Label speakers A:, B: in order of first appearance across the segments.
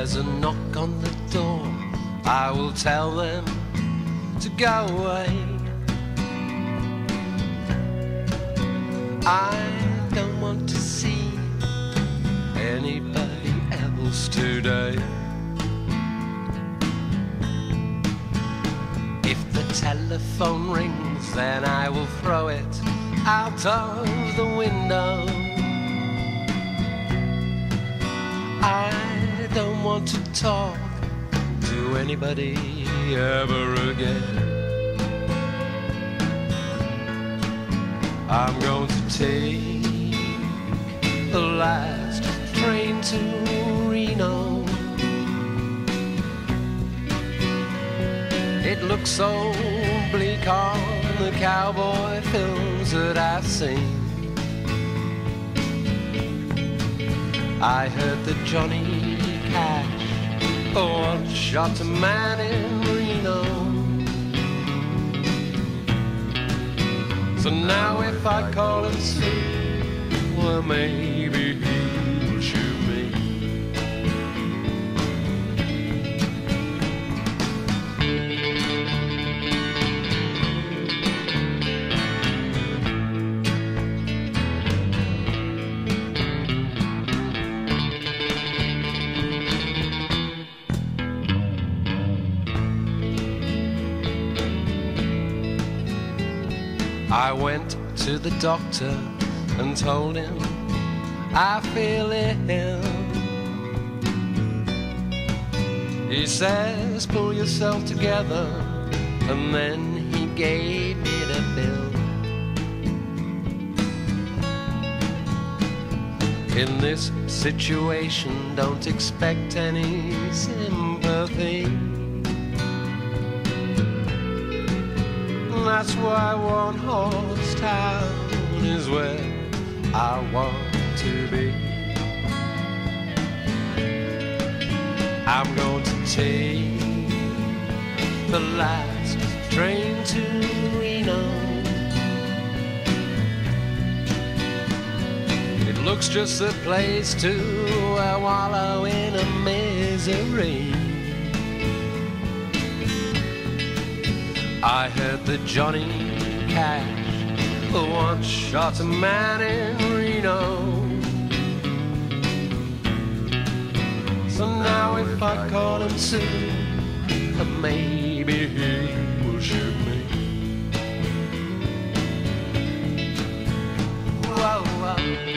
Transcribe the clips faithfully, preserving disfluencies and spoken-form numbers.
A: there's a knock on the door, I will tell them to go away. I don't want to see anybody else today. If the telephone rings, then I will throw it out of the window. I don't want to talk to anybody ever again. I'm going to take the last train to Reno. It looks so bleak on the cowboy films that I've seen. I heard that Johnny Cash once shot a man in Reno. So now if I call him Sue, well maybe he will shoot me. I went to the doctor and told him I feel ill. He says, pull yourself together, and then he gave me the bill. In this situation, don't expect any sympathy. That's why one horse town is where I want to be. I'm going to take the last train to Reno. It looks just a place to uh, wallow in a misery. I heard that Johnny Cash once shot a man in Reno. So now if I call him soon, maybe he will shoot me. Whoa, whoa.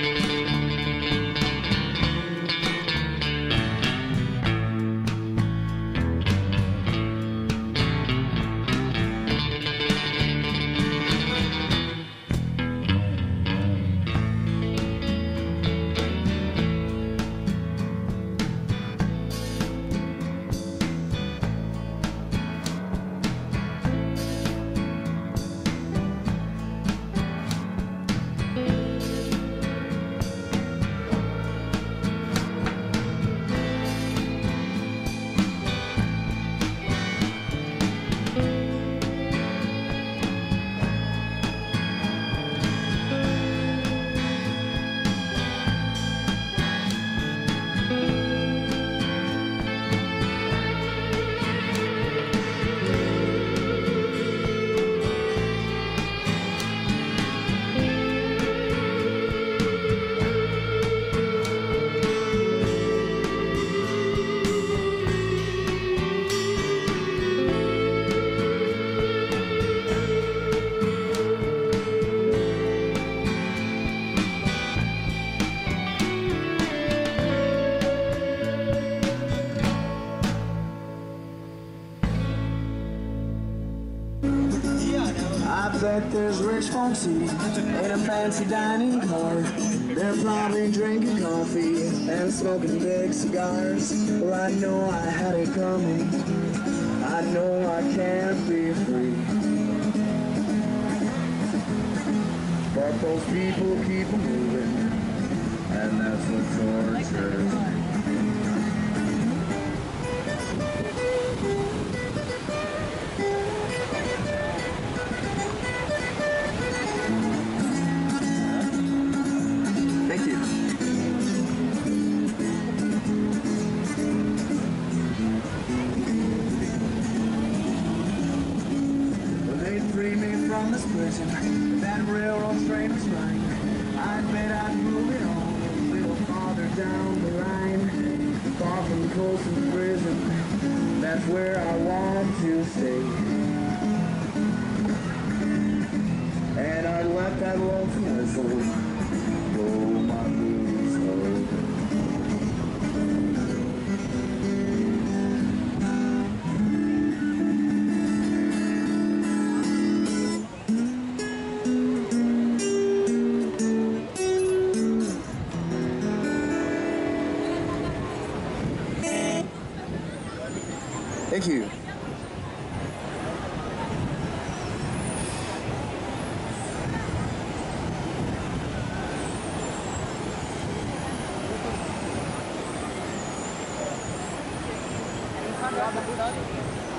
B: I bet there's rich folks who in a fancy dining car. They're probably drinking coffee and smoking big cigars. Well, I know I had it coming. I know I can't be free. But those people keep moving, and that's what torture. Thank you. was prison, that railroad train was running. I bet I'd move it on a little farther down the line, far from the coast of the prison. That's where I want to stay. And I'd let that lonesome whistle blow my blues away. Thank you.
C: Gracias.